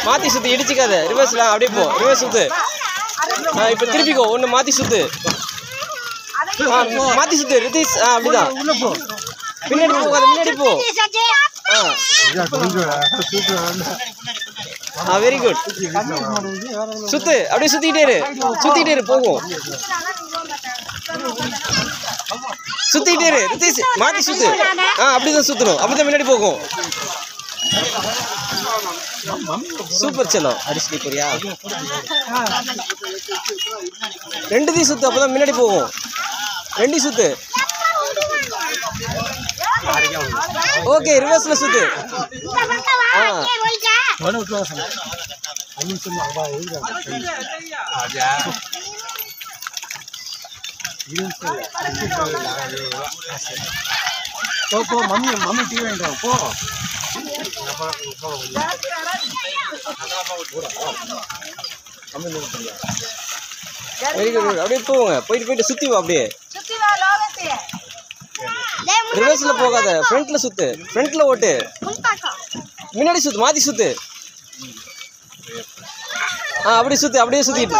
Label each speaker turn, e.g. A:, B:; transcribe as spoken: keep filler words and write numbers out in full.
A: மாத்தி சுத்து இடிச்சுக்காத ரிவர்ஸ்ல அப்படியே போ ரிவர்ஸ் சுத்து ஆ இப்போ திருப்பிக்கோ ஒன்னு மாத்தி சுத்து ஆ மாத்தி சுத்து ரிதீஷ் ஆ அப்படிதான் உள்ள போ பின்னாடி போகாத முன்னாடி போ ஆ ஆ வெரி குட் சுத்து அப்படியே சுத்திட்டே இரு சுத்திட்டே இரு போகும் சுத்திட்டே இரு ரிதீஷ் மாத்தி சுத்து ஆ அப்படிதான் சுத்தணும் அப்படிதான் முன்னாடி போகும் சூப்பர் செல்லம் அரிசி போறியா ரெண்டு தி சுத்து அப்பதான் முன்னாடி போகும் ரெண்டு சுத்து ஓகே ரிவர்ஸ்ல சுத்து ஆ போ மம்மி மம்மி டீ வேண்டாம் போ வெரி குட் அப்படியே போங்க போயிட்டு போயிட்டு சுத்தி வா அப்படியே ரிவர்ஸ்ல போகாத ஃப்ரண்ட்ல சுத்து ஃப்ரண்ட்ல ஓட்டு முன்னாடி சுத்து மாத்தி சுத்து ஆ அப்படியே சுத்து அப்படியே சுத்திட்டு